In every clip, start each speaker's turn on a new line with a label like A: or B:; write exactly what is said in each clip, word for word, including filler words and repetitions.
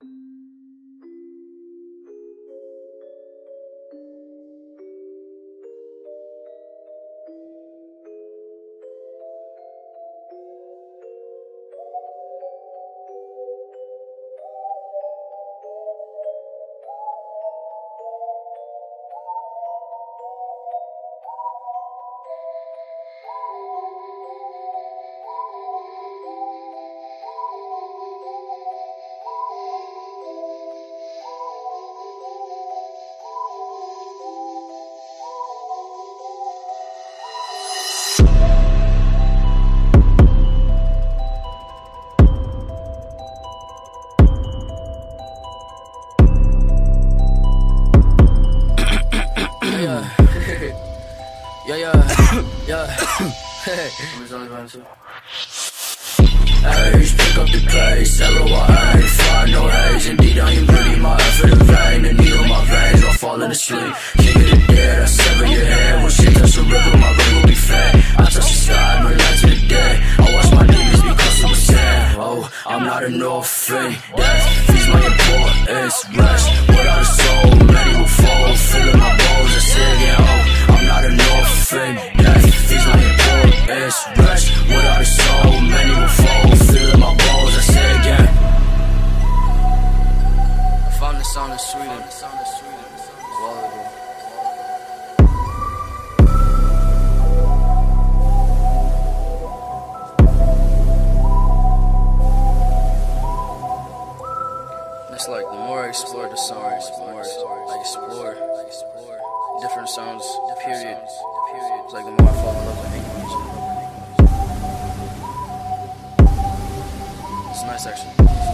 A: Yeah, yeah, yeah. Hey, Age, pick up the pace, L O I A, find no haze. Indeed, I ain't really my effort in vain. The needle on my veins, I'm falling asleep. King of the dead, I sever your head. When shit touch the river, my ring will be fed. I touch the sky, burn light to the dead. I watch my demons because it was sad. Oh, I'm not an orphan. Death feeds my importance. Rest without a soul, many will fall. Filling my bones, I say again, oh, I'm not an orphan. Death feeds my importance. Rest without a soul, many will fall. Filling my bones, I say again. I found the sound of Sweden. It's like the more I explore the songs, the more I explore different sounds, period. It's like the more I fall in love with making music. It's nice actually.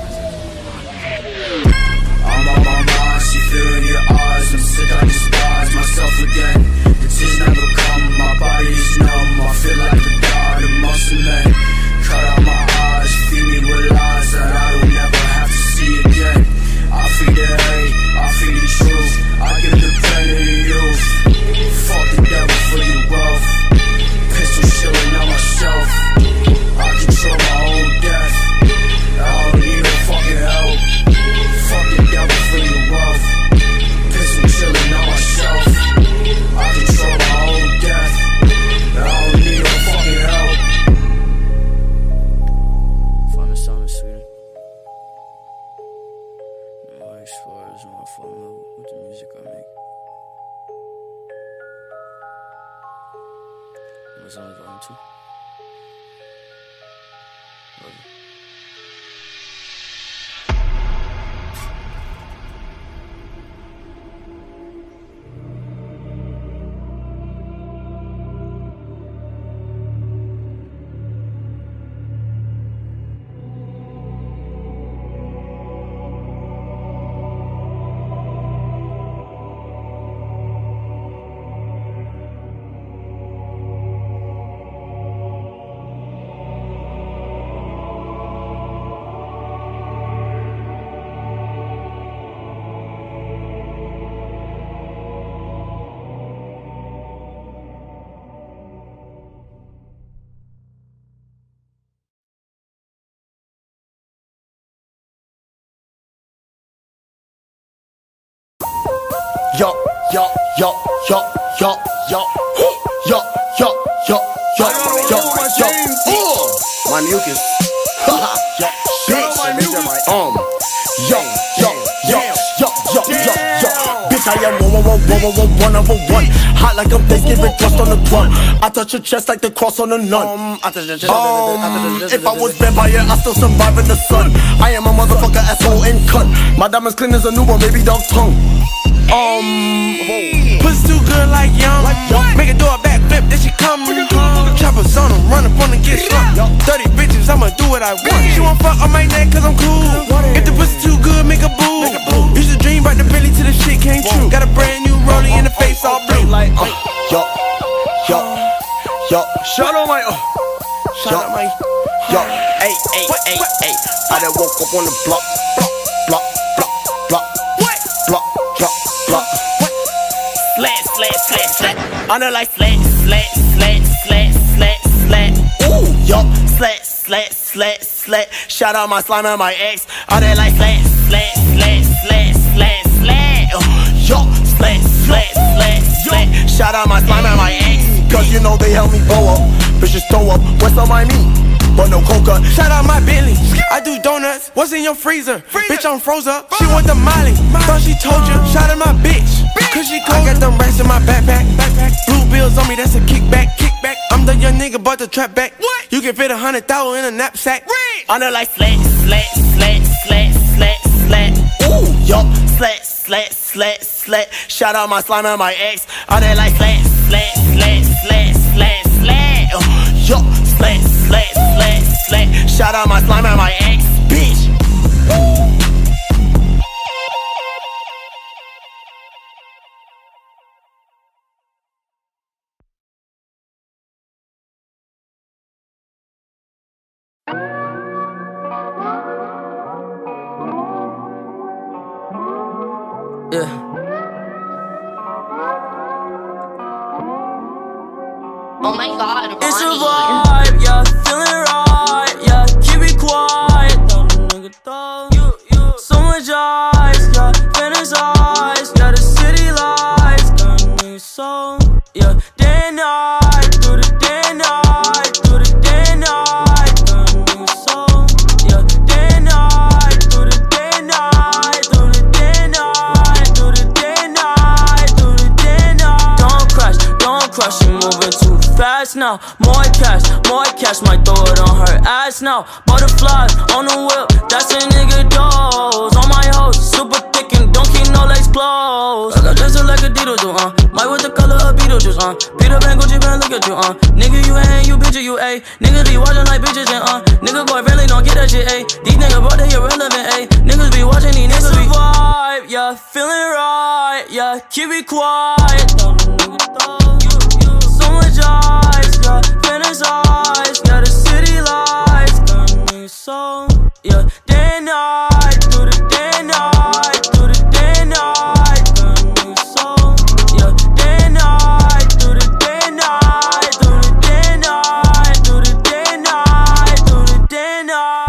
A: I'm on my mind, see fear in your eyes. I'm sick, I despise myself again. The tears never come, my body is numb. I feel like a god amongst the men. Cut out my eyes, feed me with lies that I don't never have to see again. I feed the hate, I feed the truth. I give the pain to the youth. Fuck the devil for your wealth. Pistol shilling on myself. I control my own death. I don't need no fucking help. Fuck the devil for your wealth. Pistol chilling on myself. I control my own death. I don't need no fucking help. Find the sound of Sweden. The more I explore, the more I fall in love with the music I make. Amazon Volume two. Love you.
B: Yo, yo, yo, yo, yo, yo, yo, yo, yo, yo, yo, yo, yo, my mucus, haha, bitch, um, yo, yo, yo, yo, yo, yo, yo, bitch, I am one, one, one, one, one, one, number one, hot like I'm Thanksgiving crust on the drum. I touch your chest like the cross on the nun. I touch your chest. Um, if I was vampire, I still survive in the sun. I am a motherfucker, asshole and cunt. My diamonds clean as a newborn baby dog tongue. Um,
C: pussy too good like young. Make her do a backflip, then she come. Choppers on them, run up on and get slumped. thirty bitches, I'ma do what I want. She won't fuck on my neck cause I'm cool. If the pussy too good, make a boo. Used to dream about the Billy till the shit came true. Got a brand new rollie in the face all blue.
B: Like, uh, yo, yo, yo, shout out my, uh,
C: shout out my,
B: yo, ay, ay, ay, ay. I done woke up on the block, block, block, block, block, block, block, block.
C: Slat, slat, slat, slat. I know like slat, slat, slat, slat, slat, slat.
B: Ooh, yo,
C: slat, slat, slat, slat. Shout out my slime and my ex. All that like slat,
A: slat, slat, slat, slat, slat.
B: Yo,
A: Slat, slat, slat, slat.
B: shout out my slime and my ex, cause you know they help me blow up. Bitches throw up, what's on my meat? But no coca.
C: Shout out my Bentley, I do donuts. What's in your freezer? freezer. Bitch, I'm froze up. She want the Molly, thought she told you. Shout out my bitch, cause she cold. I got them racks in my backpack. backpack. Blue bills on me, that's a kickback. kickback. I'm the young nigga, but the trap back. What? You can fit a hundred thousand in a knapsack.
A: On her like slat, slat, slat, slat, slat, slat.
B: Ooh, yo,
A: Slat, slat, slat, slat. Shout out my slime and my ex. On that like slat, slat, slat, slat, slat, slat.
B: yo,
A: Slat, slat, slat, slat.
B: shout out my slime and my ex, bitch.
A: Yeah.
D: Oh my god,
A: It's a
D: Ronnie.
A: vibe, yeah, feeling right, yeah, keep it quiet. Don't nigga thought you, you. So much ice, yeah, fantasize, yeah, the city lights, got niggas so, yeah, day and night, through the day and night, through the day and night, got niggas so, yeah, day and night, through the day and night, through the day and night, through the day and night, through the day and night. Don't crash, don't crash, you moving too fast now. More cash, more cash, might throw it on her ass now. Butterflies on the whip, that's a nigga dose. On my hoes, super thick and don't keep no legs closed. I got dressed like a Dito do, uh. Might with the color of Beetlejuice, uh. Peter Pan, Gucci Pan, look at you, uh. Nigga, you ain't, you bitch, you a. Niggas be watching like bitches and uh. Nigga boy really don't get that shit, a. These niggas bro, they irrelevant, a. Niggas be watching, these niggas be vibe, yeah, feeling right, yeah, keep it quiet. Don't nigga thought you, you. So much ice, yeah, fantasize, yeah, the city lights, got niggas so, yeah, day and night, through the day and night, through the day and night, got niggas so, yeah, day and night, through the day and night, through the day and night, through the day and night, through the day and night.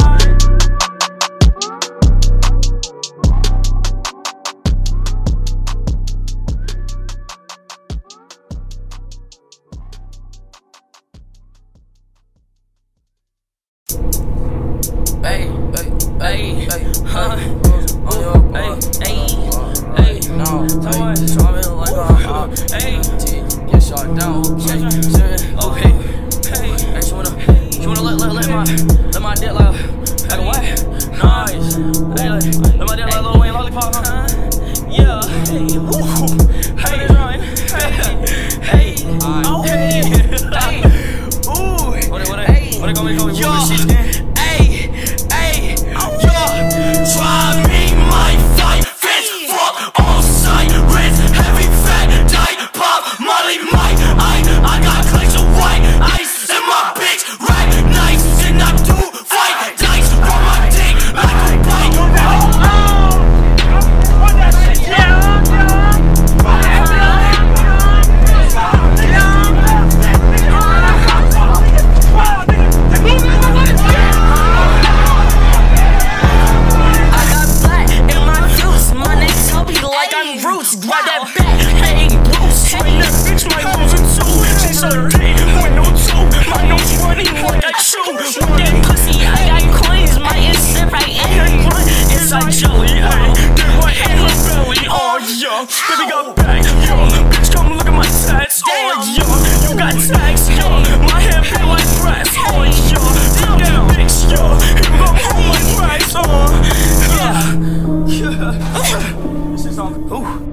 A: Hey, hey, hey, hey, huh? Hey, hey, hey, no, hey, so like uh, hey, get shot down, okay, okay, hey, hey, she wanna, she wanna let, let, let my, let my dick like, like a what? Nice, hey, let, let my dick like Lil Wayne lollipop, huh? Yeah, hey, woo, hey, hey, hey, oh, hey, hey, ooh, what it, what it, what it, go, go, go, go, try me, my fight, fence, fuck, all sirens, heavy fat, tight, pop, molly, mic, I, I got clicks of white, ice in my bitch, right, nice, and I do fight, dice, for my dick, like a bite, put that shit down, roots, grab that back, hey, Bruce, when that bitch might lose it too. She's so dead, with no two, my nose running like I chew. With that pussy, I got coins, my instant right in her grunt. It's like jelly, ayy, get right in her belly, oh yeah. Baby got back, yo, bitch come look at my tats, oh yeah. You got tags, yo, my hair feel like grass, oh yeah. Take that bitch, yo, you gon' hold my price, oh yeah, yeah. Ooh.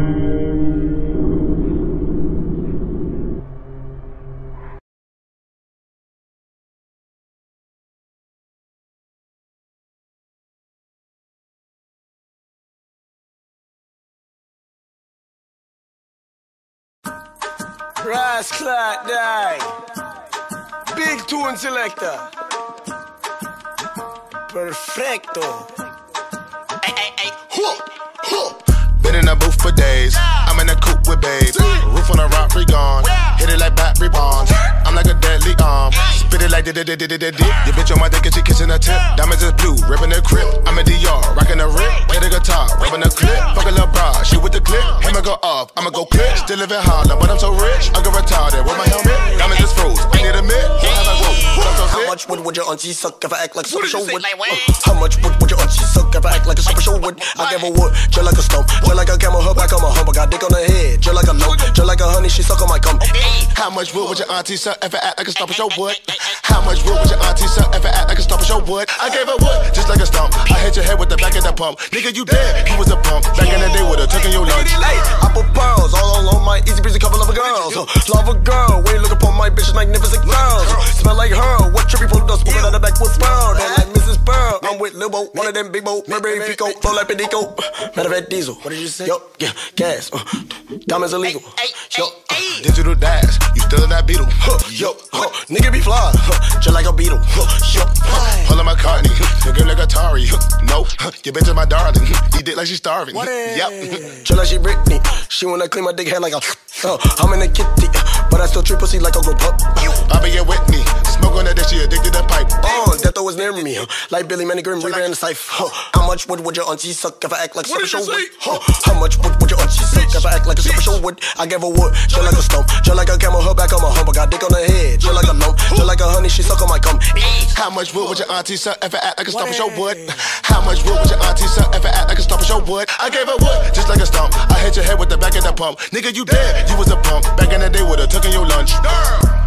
B: Ras Clark die. Big tune selector. Perfecto.
E: Ay, ay, ay. Huh. Huh. Been in the booth for days. I'm in the coupe with babe. Roof on a rock, free gone. Hit it like battery bonds. I'm like a deadly arm. Spit it like did it, did it, did it, did. Your bitch on my dick and she kissing her tip. Diamonds is blue, ripping the crib. I'm in D R, rocking the rip. Play the guitar, rubbing the clip. Fuck a little bra, she with the clip. Hammer go off, I'ma go clip. Still living Harlem, but I'm so rich. I get retarded with my helmet. Diamonds is froze, I need a mid. Who have I broke?
B: How much wood would your auntie suck if I act like a super show would? How much wood would your auntie suck if I act like a super show would? I give her wood, just like a stump, just like a camel, her back on my hump. I got dick on her head, just like a lump, just like a honey, she suck on my cum.
E: How much wood would your auntie suck if I act like a stump show would? How much wood would your auntie suck if I act like a stump show would? I gave her wood, just like a stump. I hit your head with the back of the pump. Nigga, you dead, you was a pump. Back in the day with a tuck in your lunch.
B: Hey, I put pearls all along my easy breezy couple of girls. Love a girl, when you look upon my bitch, magnificent girls. Smell like her, what trippy pull the spoon out the back with Pearl. Don't like Missus Pearl. I'm with Lil Bo, one of them big Bo, Burberry Pico, flow like Pedico. Matter of fact, Diesel. What did you say? Yo, yeah, gas. Uh, diamonds illegal. Yo, uh,
E: digital dash, you still in that beetle.
B: Huh, yo, huh, nigga be fly, huh, just like a beetle. Huh, yo, huh.
E: Pulling my McCartney, nigga like Atari. No, your bitch is my darling. Eat it like she's starving. Yep.
B: Chill like she Britney. She wanna clean my dick head like a. Uh, I'm in a kitty, but I still treat pussy like a girl pup.
E: I be here with me. Smoke on that dick, she addicted to pipe.
B: Oh, that though was near me. Huh? Like Billy Manigrim, we ran the safe. Huh? How much wood would your auntie suck if I act like a super show would? Huh? How much wood would your auntie suck if I act like a super show would? I gave her wood, just like a stump, just like a camel, her back on my hump. I got dick on her head, just like a lump, just like a honey, she suck on my cum.
E: How much wood would your auntie suck if I act like a stump show would? How much wood would your auntie suck if I act like a stump show would? I gave her wood, just like a stump. I hit your head with the back of the pump. Nigga, you dead, you was a pump. Back in the day with a tuck in your lunch.